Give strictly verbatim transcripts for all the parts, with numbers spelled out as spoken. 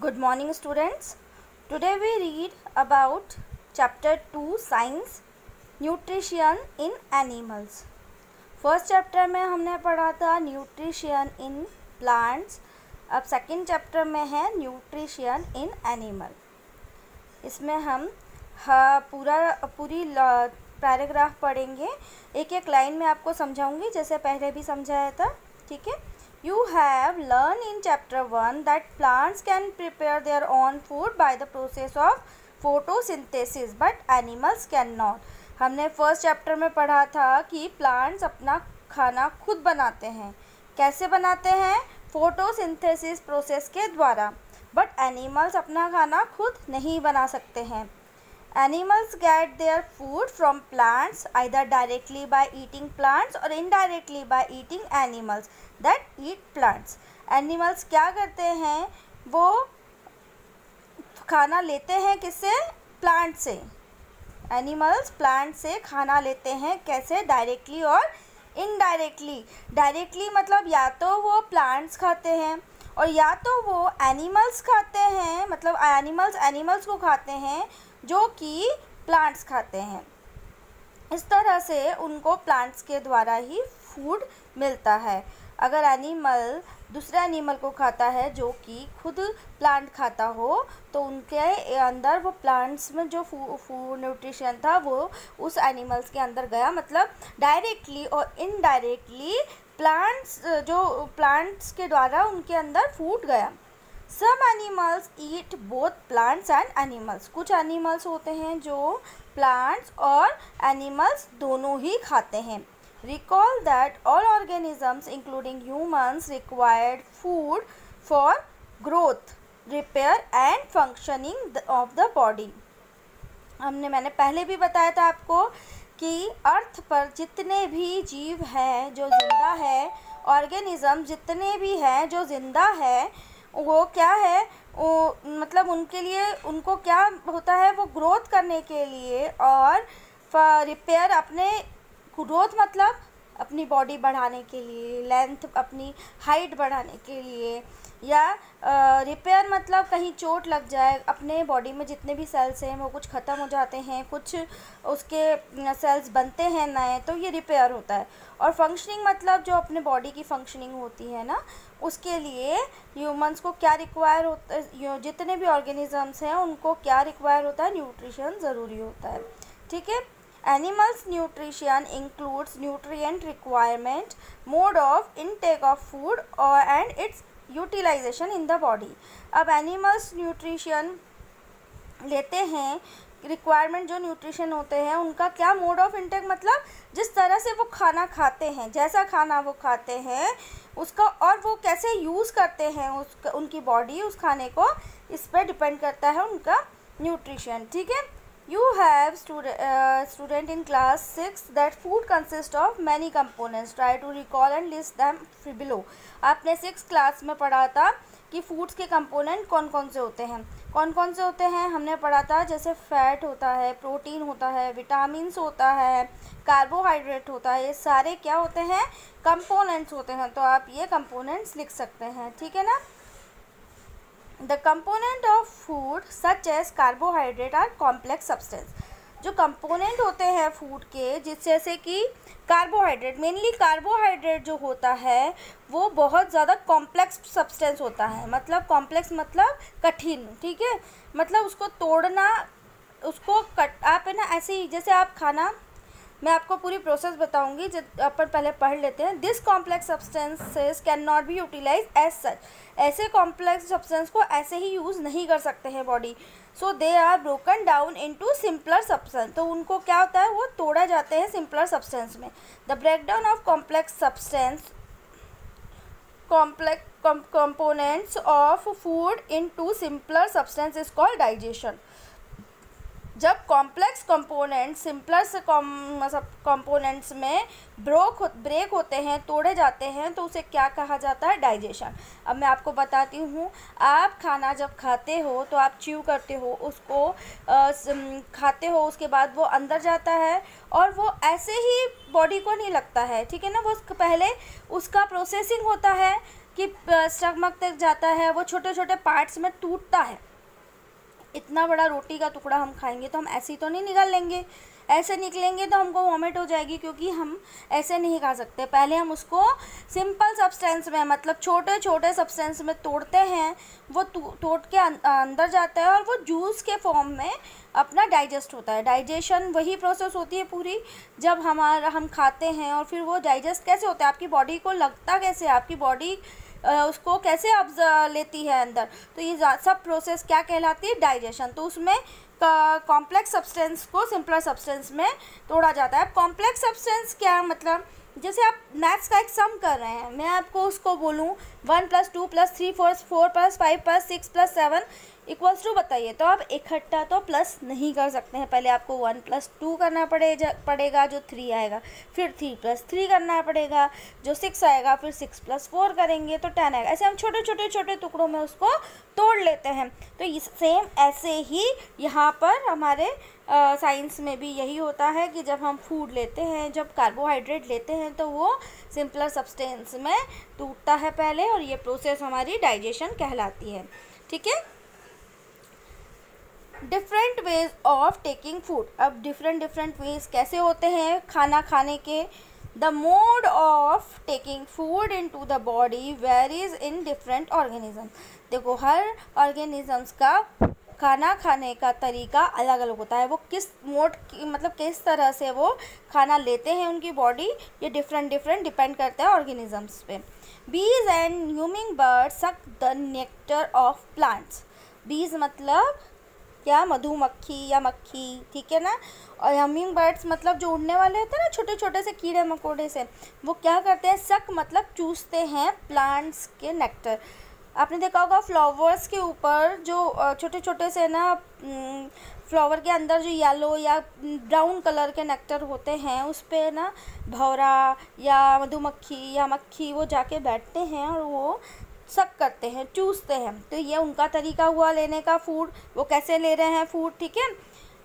Good morning students. Today we read about chapter two Science Nutrition in Animals. First chapter में हमने पढ़ा था nutrition in plants. अब second chapter में है न्यूट्रिशन इन एनिमल. इसमें हम हाँ पूरा पूरी पैराग्राफ पढ़ेंगे. एक एक लाइन में आपको समझाऊंगी जैसे पहले भी समझाया था. ठीक है. You have learned in chapter one that plants can prepare their own food by the process of photosynthesis, but animals cannot. हमने फर्स्ट चैप्टर में पढ़ा था कि प्लांट्स अपना खाना खुद बनाते हैं. कैसे बनाते हैं? फोटोसिंथेसिस प्रोसेस के द्वारा. बट एनिमल्स अपना खाना खुद नहीं बना सकते हैं. Animals get their food from plants either directly by eating plants or indirectly by eating animals that eat plants. Animals क्या करते हैं? वो खाना लेते हैं किससे? प्लांट से. Animals प्लांट से खाना लेते हैं. कैसे? डायरेक्टली और इनडायरेक्टली. डायरेक्टली मतलब या तो वो प्लांट्स खाते हैं और या तो वो एनिमल्स खाते हैं. मतलब एनिमल्स एनिमल्स को खाते हैं जो कि प्लांट्स खाते हैं. इस तरह से उनको प्लांट्स के द्वारा ही फूड मिलता है. अगर एनिमल दूसरे एनिमल को खाता है जो कि खुद प्लांट खाता हो तो उनके अंदर वो प्लांट्स में जो फूड न्यूट्रिशन था वो उस एनिमल्स के अंदर गया. मतलब डायरेक्टली और इनडायरेक्टली प्लांट्स जो प्लांट्स के द्वारा उनके अंदर फूड गया. Some animals eat both plants and animals. कुछ एनिमल्स होते हैं जो प्लांट्स और एनिमल्स दोनों ही खाते हैं. Recall that all organisms including humans required food for growth, repair and functioning of the body. हमने मैंने पहले भी बताया था आपको कि अर्थ पर जितने भी जीव हैं जो जिंदा है, ऑर्गेनिज्म जितने भी हैं जो जिंदा है, वो क्या है वो मतलब उनके लिए उनको क्या होता है? वो ग्रोथ करने के लिए और रिपेयर अपने ग्रोथ मतलब अपनी बॉडी बढ़ाने के लिए, लेंथ अपनी हाइट बढ़ाने के लिए, या रिपेयर मतलब कहीं चोट लग जाए अपने बॉडी में जितने भी सेल्स हैं वो कुछ ख़त्म हो जाते हैं, कुछ उसके सेल्स बनते हैं नए, तो ये रिपेयर होता है. और फंक्शनिंग मतलब जो अपने बॉडी की फंक्शनिंग होती है ना, उसके लिए ह्यूमंस को क्या रिक्वायर होता है? जितने भी ऑर्गेनिजम्स हैं उनको क्या रिक्वायर होता है? न्यूट्रिशन ज़रूरी होता है. ठीक है. Animals nutrition includes nutrient requirement, mode of intake of food और and its utilization in the body. अब एनिमल्स न्यूट्रिशन लेते हैं, रिक्वायरमेंट जो न्यूट्रिशन होते हैं उनका क्या मोड ऑफ इनटेक मतलब जिस तरह से वो खाना खाते हैं, जैसा खाना वो खाते हैं उसका, और वो कैसे यूज़ करते हैं उस उनकी बॉडी उस खाने को, इस पर डिपेंड करता है उनका न्यूट्रिशन. ठीक है. You have student uh, student in class six that food consists of many components. Try to recall and list them below. आपने सिक्स क्लास में पढ़ा था कि फूड्स के कंपोनेंट कौन कौन से होते हैं. कौन कौन से होते हैं हमने पढ़ा था. जैसे फैट होता है, प्रोटीन होता है, विटामिन्स होता है, कार्बोहाइड्रेट होता है. ये सारे क्या होते हैं? कंपोनेंट्स होते हैं. तो आप ये कंपोनेंट्स लिख सकते हैं. ठीक है ना. The component of food such as carbohydrate are complex substance. जो कंपोनेंट होते हैं फूड के, जिस जैसे कि कार्बोहाइड्रेट, मेनली कार्बोहाइड्रेट जो होता है वो बहुत ज़्यादा कॉम्प्लेक्स सब्सटेंस होता है. मतलब कॉम्प्लेक्स मतलब कठिन. ठीक है. मतलब उसको तोड़ना, उसको कट आप है ना ऐसे ही जैसे आप खाना, मैं आपको पूरी प्रोसेस बताऊंगी जब अपन पहले पढ़ लेते हैं. This complex substances can not be utilize as such. ऐसे कॉम्प्लेक्स सब्सटेंस को ऐसे ही यूज़ नहीं कर सकते हैं body. So they are broken down into simpler substance. तो उनको क्या होता है? वो तोड़ा जाते हैं सिंपलर सब्सटेंस में. The breakdown of complex substance complex components of food into simpler substance is called digestion. जब कॉम्प्लेक्स कंपोनेंट्स सिंपलर से कंपोनेंट्स में ब्रोक ब्रेक होते हैं, तोड़े जाते हैं, तो उसे क्या कहा जाता है? डाइजेशन. अब मैं आपको बताती हूँ. आप खाना जब खाते हो तो आप च्यू करते हो, उसको आ, खाते हो, उसके बाद वो अंदर जाता है और वो ऐसे ही बॉडी को नहीं लगता है. ठीक है ना. वो पहले उसका प्रोसेसिंग होता है, कि स्टमक तक जाता है वो छोटे छोटे पार्ट्स में टूटता है। इतना बड़ा रोटी का टुकड़ा हम खाएंगे तो हम ऐसे ही तो नहीं निगल लेंगे, ऐसे निकलेंगे तो हमको वॉमिट हो जाएगी, क्योंकि हम ऐसे नहीं खा सकते। पहले हम उसको सिंपल सब्सटेंस में, मतलब छोटे छोटे सब्सटेंस में तोड़ते हैं, वो तोड़ के अंदर जाता है और वो जूस के फॉर्म में अपना डाइजेस्ट होता है। डाइजेशन वही प्रोसेस होती है पूरी, जब हमारा हम खाते हैं और फिर वो डाइजेस्ट कैसे होता है, आपकी बॉडी को लगता कैसे, आपकी बॉडी उसको कैसे ऑब्जर्व लेती है अंदर, तो ये सब प्रोसेस क्या कहलाती है, डाइजेशन। तो उसमें कॉम्प्लेक्स सब्सटेंस को सिंपलर सब्सटेंस में तोड़ा जाता है। कॉम्प्लेक्स सब्सटेंस क्या मतलब, जैसे आप मैथ्स का एक सम कर रहे हैं, मैं आपको उसको बोलूँ one plus two plus three four four plus five plus six plus seven equals to बताइए, तो आप इकट्ठा तो प्लस नहीं कर सकते हैं। पहले आपको वन प्लस टू करना पड़े पड़ेगा जो थ्री आएगा, फिर थ्री प्लस थ्री करना पड़ेगा जो सिक्स आएगा, फिर सिक्स प्लस फोर करेंगे तो टेन आएगा। ऐसे हम छोटे छोटे छोटे टुकड़ों में उसको तोड़ लेते हैं। तो इस सेम ऐसे ही यहाँ पर हमारे साइंस में भी यही होता है कि जब हम फूड लेते हैं, जब कार्बोहाइड्रेट लेते हैं, तो वो सिंपलर सब्सटेंस में टूटता है पहले, और ये प्रोसेस हमारी डाइजेशन कहलाती है। ठीक है। Different ways of taking food. अब डिफरेंट डिफरेंट वेज कैसे होते हैं खाना खाने के। The mode of taking food into the body varies in different organism. देखो, हर ऑर्गेनिजम्स का खाना खाने का तरीका अलग अलग होता है। वो किस मोड मतलब किस तरह से वो खाना लेते हैं उनकी बॉडी, ये डिफरेंट डिफरेंट डिपेंड करता है ऑर्गेनिजम्स पे। Bees and humming birds suck the nectar of plants. Bees मतलब क्या, मधुमक्खी या मक्खी, ठीक है ना। और हमिंग बर्ड्स मतलब जो उड़ने वाले होते हैं ना, छोटे छोटे से कीड़े मकोड़े से, वो क्या करते हैं, सक मतलब चूसते हैं प्लांट्स के नेक्टर। आपने देखा होगा फ्लावर्स के ऊपर जो छोटे छोटे से ना फ्लावर के अंदर जो येलो या ब्राउन कलर के नेक्टर होते हैं, उस पर ना भौरा या मधुमक्खी या मक्खी वो जाके बैठते हैं और वो सक करते हैं, चूसते हैं। तो ये उनका तरीका हुआ लेने का फूड, वो कैसे ले रहे हैं फूड, ठीक है।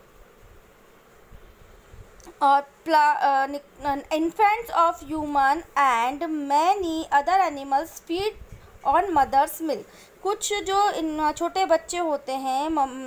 और infants of human and many other animals feed on mother's milk. कुछ जो छोटे बच्चे होते हैं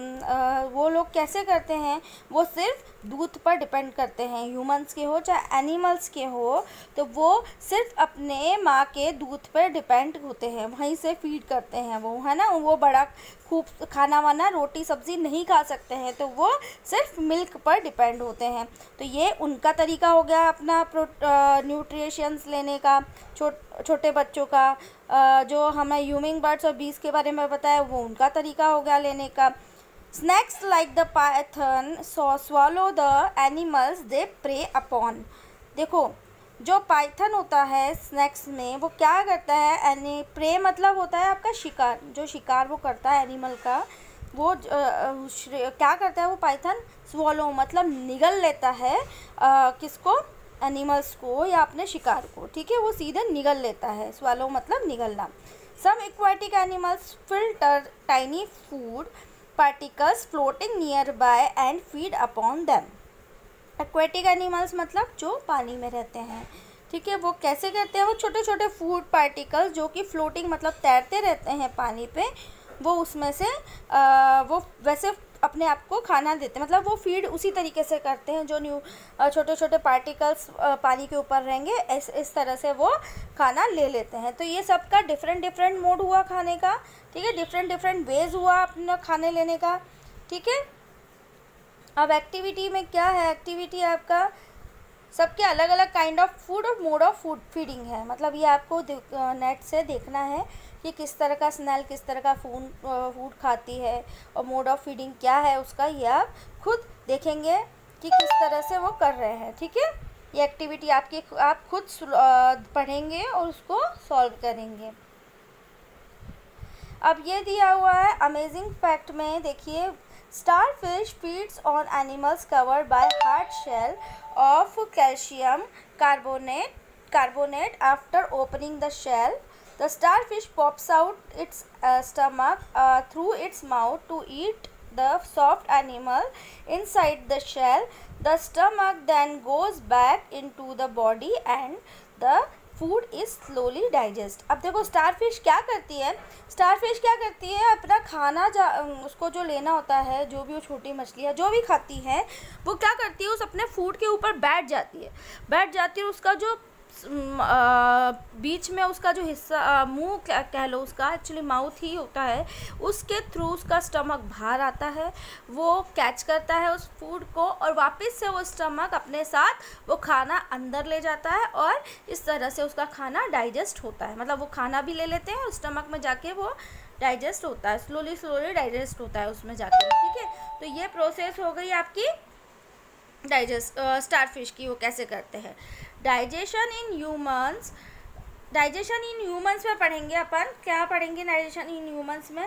वो लोग कैसे करते हैं, वो सिर्फ दूध पर डिपेंड करते हैं। ह्यूमंस के हो चाहे एनिमल्स के हो, तो वो सिर्फ अपने माँ के दूध पर डिपेंड होते हैं, वहीं से फीड करते हैं वो, है ना। वो बड़ा खूब खाना वाना रोटी सब्ज़ी नहीं खा सकते हैं, तो वो सिर्फ मिल्क पर डिपेंड होते हैं। तो ये उनका तरीका हो गया अपना न्यूट्रिशंस लेने का, छो, छोटे बच्चों का। जो हमें ह्यूमिंग बर्ड्स और बीज के बारे में बताया, वो उनका तरीका हो गया लेने का। Snakes like the python so swallow the animals they prey upon। देखो, जो पाइथन होता है स्नैक्स में, वो क्या करता है, एनी प्रे मतलब होता है आपका शिकार, जो शिकार वो करता है एनिमल का, वो क्या करता है वो पाइथन, स्वॉलो मतलब निगल लेता है आ, किसको, एनिमल्स को या अपने शिकार को, ठीक है। वो सीधे निगल लेता है, स्वॉलो मतलब निगलना। Some aquatic animals filter tiny food particles floating nearby and feed upon them। Aquatic animals मतलब जो पानी में रहते हैं, ठीक है। वो कैसे करते हैं, वो छोटे छोटे फूड पार्टिकल्स जो कि फ्लोटिंग मतलब तैरते रहते हैं पानी पे, वो उसमें से आ, वो वैसे अपने आप को खाना देते हैं, मतलब वो फीड उसी तरीके से करते हैं जो न्यू छोटे छोटे पार्टिकल्स पानी के ऊपर रहेंगे, इस इस तरह से वो खाना ले लेते हैं। तो ये सबका डिफरेंट डिफरेंट मोड हुआ खाने का, ठीक है। डिफरेंट डिफरेंट वेज हुआ अपना खाने लेने का, ठीक है। अब एक्टिविटी में क्या है, एक्टिविटी आपका सबके अलग अलग काइंड ऑफ फूड और मोड ऑफ फूड फीडिंग है। मतलब ये आपको नेट से देखना है कि किस तरह का स्नैल किस तरह का फूड फूड खाती है और मोड ऑफ फीडिंग क्या है उसका, ये आप खुद देखेंगे कि किस तरह से वो कर रहे हैं, ठीक है। ये एक्टिविटी आपकी आप खुद पढ़ेंगे और उसको सॉल्व करेंगे। अब ये दिया हुआ है अमेजिंग फैक्ट में, देखिए, starfish feeds on animals covered by hard shell of calcium carbonate carbonate after opening the shell, the starfish pops out its uh, stomach uh, through its mouth to eat the soft animal inside the shell. The stomach then goes back into the body and the food is slowly digest. अब देखो star fish क्या करती है, star fish क्या करती है, अपना खाना जा उसको जो लेना होता है, जो भी वो छोटी मछलियाँ जो भी खाती हैं, वो क्या करती है, उस अपने फूड के ऊपर बैठ जाती है बैठ जाती है उसका जो आ, बीच में उसका जो हिस्सा मुंह कह, कह लो, उसका एक्चुअली माउथ ही होता है, उसके थ्रू उसका स्टमक बाहर आता है, वो कैच करता है उस फूड को और वापस से वो स्टमक अपने साथ वो खाना अंदर ले जाता है और इस तरह से उसका खाना डाइजेस्ट होता है। मतलब वो खाना भी ले लेते हैं और स्टमक में जाके वो डाइजेस्ट होता है, स्लोली स्लोली डाइजेस्ट होता है उसमें जाके। ठीक है, तो ये प्रोसेस हो गई आपकी डाइजेस्ट स्टार फिश की, वो कैसे करते हैं। Digestion in humans, digestion in humans में पढ़ेंगे अपन, क्या पढ़ेंगे डाइजेशन इन ह्यूमंस में,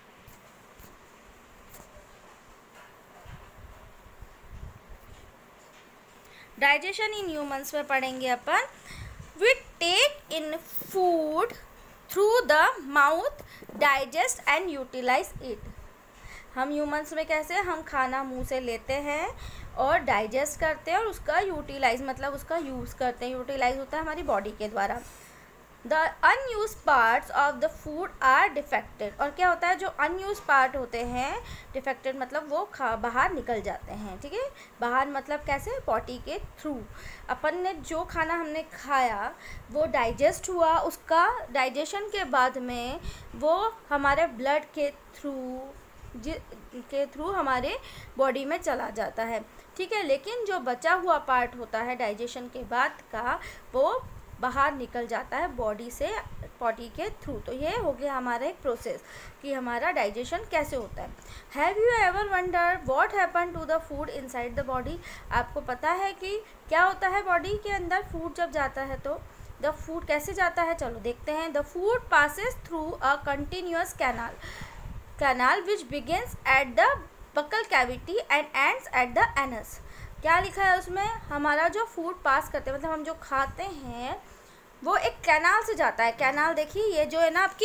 डाइजेशन इन ह्यूमंस में पढ़ेंगे अपन, we take in food through the mouth, digest and utilize it. हम ह्यूमंस में कैसे, हम खाना मुंह से लेते हैं और डाइजेस्ट करते हैं और उसका यूटिलाइज मतलब उसका यूज़ करते हैं, यूटिलाइज होता है हमारी बॉडी के द्वारा। The unused parts of the food are defected, और क्या होता है, जो अनयूज पार्ट होते हैं, डिफेक्टेड मतलब वो खा बाहर निकल जाते हैं। ठीक है, बाहर मतलब कैसे, पॉटी के थ्रू। अपन ने जो खाना हमने खाया वो डाइजेस्ट हुआ, उसका डाइजेशन के बाद में वो हमारे ब्लड के थ्रू के थ्रू हमारे बॉडी में चला जाता है। ठीक है, लेकिन जो बचा हुआ पार्ट होता है डाइजेशन के बाद का, वो बाहर निकल जाता है बॉडी से पॉटी के थ्रू। तो ये हो गया हमारा एक प्रोसेस कि हमारा डाइजेशन कैसे होता है। Have you ever wonder what happen to the food inside the body. आपको पता है कि क्या होता है बॉडी के अंदर फूड जब जाता है तो द फूड कैसे जाता है, चलो देखते हैं। The food passes through a continuous canal, canal which begins at the buccal cavity and ends at the anus. क्या लिखा है उसमें, हमारा जो फूड पास करते हैं मतलब हम जो खाते हैं वो एक कैनाल से जाता है। कैनाल देखिए, ये जो है ना आपकी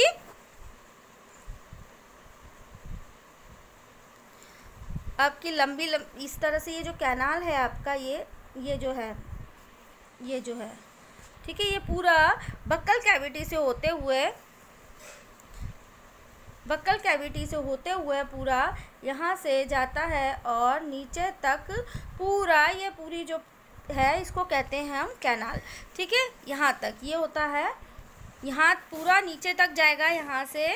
आपकी लंबी लंबी इस तरह से ये जो कैनाल है आपका, ये ये जो है ये जो है ठीक है, ये पूरा बक्कल कैविटी से होते हुए बक्कल कैविटी से होते हुए पूरा यहाँ से जाता है और नीचे तक पूरा, ये पूरी जो है इसको कहते हैं हम कैनाल। ठीक है, यहाँ तक ये होता है, यहाँ पूरा नीचे तक जाएगा यहाँ से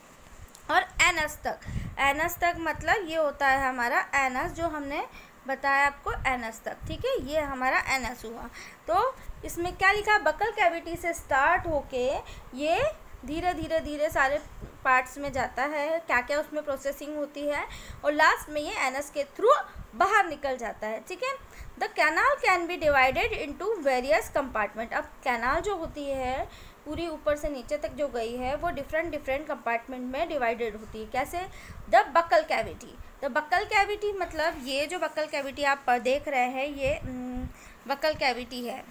और एनस तक। एनस तक मतलब ये होता है हमारा एनस, जो हमने बताया आपको एनस तक। ठीक है, ये हमारा एनस हुआ। तो इसमें क्या लिखा, बक्कल कैविटी से स्टार्ट होके ये धीरे धीरे धीरे सारे पार्ट्स में जाता है, क्या क्या उसमें प्रोसेसिंग होती है और लास्ट में ये एनस के थ्रू बाहर निकल जाता है। ठीक है, the canal can be divided into various compartment. अब कैनाल जो होती है पूरी ऊपर से नीचे तक जो गई है वो डिफरेंट डिफरेंट कंपार्टमेंट में डिवाइडेड होती है। कैसे, the buccal cavity, the buccal cavity मतलब ये जो बक्कल कैविटी आप देख रहे हैं ये बक्कल कैविटी है,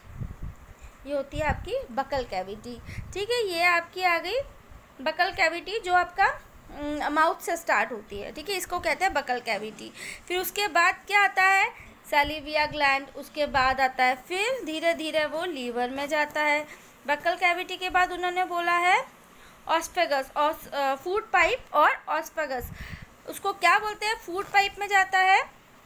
ये होती है आपकी बक्कल कैविटी। ठीक है, ये आपकी आ गई बक्कल कैविटी जो आपका माउथ से स्टार्ट होती है। ठीक है, इसको कहते हैं बक्कल कैविटी। फिर उसके बाद क्या आता है, सैलिविया ग्लैंड, उसके बाद आता है फिर धीरे धीरे वो लीवर में जाता है। बक्कल कैविटी के बाद उन्होंने बोला है ऑस्फेगस, ऑस फूड पाइप और ऑस्फेगस, उसको क्या बोलते हैं, फूड पाइप में जाता है,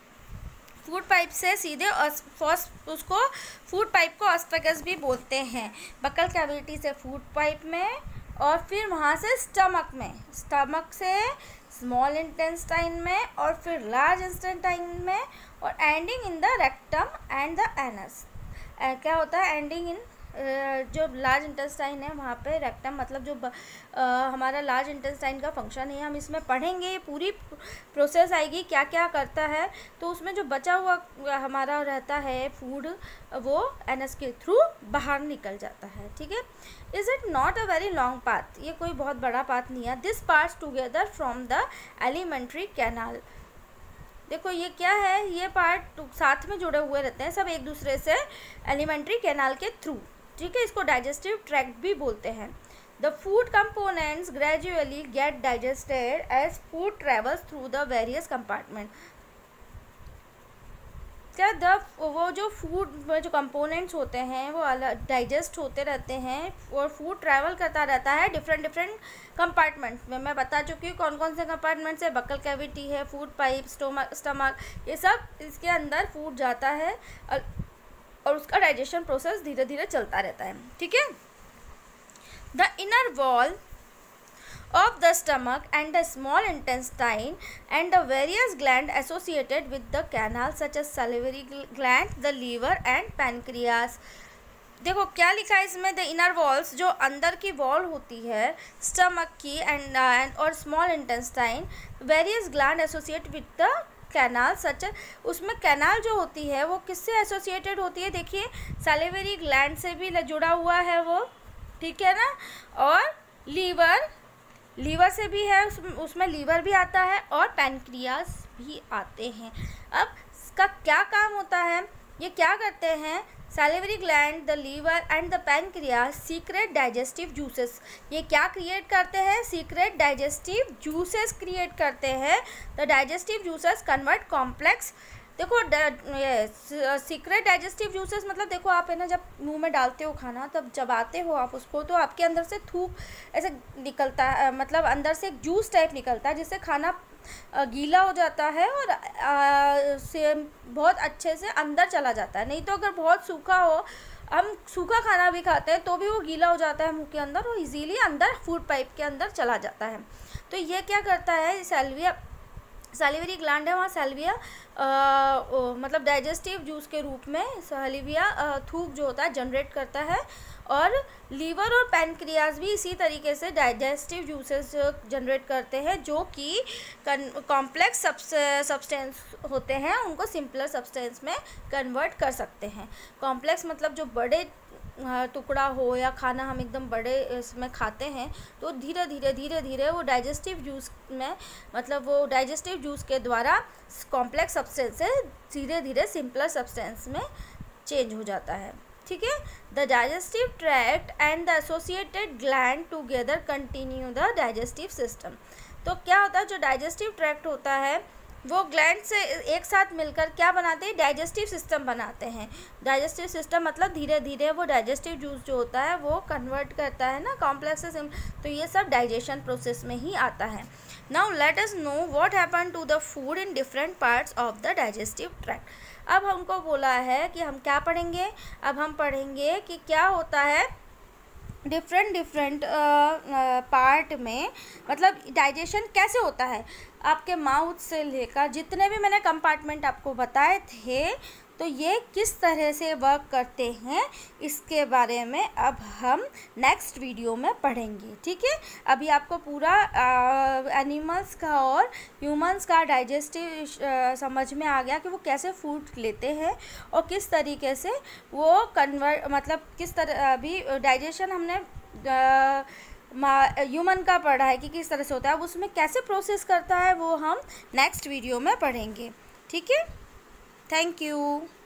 फूड पाइप से सीधे उसको फूड पाइप को ऑस्फेगस भी बोलते हैं। बक्कल कैविटी से फूड पाइप में और फिर वहाँ से स्टमक में, स्टमक से स्मॉल इंटेस्टाइन में और फिर लार्ज इंटेस्टाइन में और ending in the rectum and the anus. क्या होता है एंडिंग इन, जो लार्ज इंटेस्टाइन है वहाँ पे रेक्टम मतलब जो आ, हमारा लार्ज इंटेस्टाइन का फंक्शन है, हम इसमें पढ़ेंगे, पूरी प्रोसेस आएगी क्या क्या करता है। तो उसमें जो बचा हुआ हमारा रहता है फूड वो एनस के थ्रू बाहर निकल जाता है। ठीक है, is it not a very long path, ये कोई बहुत बड़ा पाथ नहीं है। This parts together from the alimentary canal. देखो ये क्या है, ये पार्ट साथ में जुड़े हुए रहते हैं सब एक दूसरे से एलिमेंट्री कैनाल के थ्रू। ठीक है, इसको डाइजेस्टिव ट्रैक्ट भी बोलते हैं। The food components gradually get digested as food travels through the various compartment. क्या द वो जो फूड जो कंपोनेंट्स होते हैं वो अलग डाइजेस्ट होते रहते हैं और फूड ट्रैवल करता रहता है डिफरेंट डिफरेंट कंपार्टमेंट्स में। मैं बता चुकी हूँ कौन कौन से कंपार्टमेंट्स है, बक्कल कैविटी है, फूड पाइप, स्टोमक स्टमक, ये सब इसके अंदर फूड जाता है और उसका डाइजेशन प्रोसेस धीरे धीरे चलता रहता है। ठीक है। The inner wall of the stomach and the small intestine and the various glands associated with the canal such as salivary gland, the liver and pancreas। देखो क्या लिखा है इसमें, द इनर वॉल्स, जो अंदर की वॉल होती है स्टमक की एंड uh, और small intestine, various gland associate with the canal such, उसमें कैनाल जो होती है वो किससे एसोसिएटेड होती है, देखिए सैलिवरी ग्लैंड से भी जुड़ा हुआ है वो, ठीक है ना, और लीवर, लीवर से भी है, उस, उसमें लीवर भी आता है और पैनक्रियास भी आते हैं। अब इसका क्या काम होता है, ये क्या करते हैं, salivary gland, the liver and the pancreas secrete digestive juices, ये क्या क्रिएट करते हैं, सीक्रेट डाइजेस्टिव जूसेस क्रिएट करते हैं। The digestive juices convert complex, देखो सीक्रेट डाइजेस्टिव जूसेस मतलब देखो आप है ना जब मुंह में डालते हो खाना तब चबाते हो आप उसको तो आपके अंदर से थूक ऐसे निकलता है, मतलब अंदर से एक जूस टाइप निकलता है जिससे खाना गीला हो जाता है और आ, से बहुत अच्छे से अंदर चला जाता है। नहीं तो अगर बहुत सूखा हो, हम सूखा खाना भी खाते हैं तो भी वो गीला हो जाता है मुंह के अंदर और इजीली अंदर फूड पाइप के अंदर चला जाता है। तो ये क्या करता है, सैल्विया सैलिवरी ग्लैंड है वहाँ सैल्विया मतलब डाइजेस्टिव जूस के रूप में सैलिविया थूक जो होता है जनरेट करता है, और लीवर और पैनक्रियाज भी इसी तरीके से डाइजेस्टिव जूसेस जनरेट करते हैं जो कि कॉम्प्लेक्स सब्सटेंस होते हैं उनको सिंपलर सब्सटेंस में कन्वर्ट कर सकते हैं। कॉम्प्लेक्स मतलब जो बड़े टुकड़ा हो या खाना हम एकदम बड़े इसमें खाते हैं तो धीरे धीरे धीरे धीरे वो डाइजेस्टिव जूस में मतलब वो डाइजेस्टिव जूस के द्वारा कॉम्प्लेक्स सब्सटेंस से धीरे धीरे सिंपलर सब्सटेंस में चेंज हो जाता है। ठीक है। The digestive tract and the associated gland together continue the digestive system. तो क्या होता है, जो डाइजेस्टिव ट्रैक्ट होता है वो ग्लैंड से एक साथ मिलकर क्या बनाते हैं, डाइजेस्टिव सिस्टम बनाते हैं। डाइजेस्टिव सिस्टम मतलब धीरे धीरे वो डाइजेस्टिव जूस जो होता है वो कन्वर्ट करता है ना कॉम्प्लेक्स से, तो ये सब डाइजेशन प्रोसेस में ही आता है। Now let us know what happen to the food in different parts of the digestive tract. अब हमको बोला है कि हम क्या पढ़ेंगे, अब हम पढ़ेंगे कि क्या होता है डिफरेंट डिफरेंट पार्ट में, मतलब डाइजेशन कैसे होता है आपके माउथ से लेकर जितने भी मैंने कंपार्टमेंट आपको बताए थे, तो ये किस तरह से वर्क करते हैं इसके बारे में अब हम नेक्स्ट वीडियो में पढ़ेंगे। ठीक है। अभी आपको पूरा एनिमल्स का और ह्यूमंस का डाइजेस्टिव समझ में आ गया कि वो कैसे फूड लेते हैं और किस तरीके से वो कन्वर्ट मतलब किस तरह अभी डाइजेशन हमने ह्यूमन का पढ़ा है कि किस तरह से होता है, अब उसमें कैसे प्रोसेस करता है वो हम नेक्स्ट वीडियो में पढ़ेंगे। ठीक है। Thank you.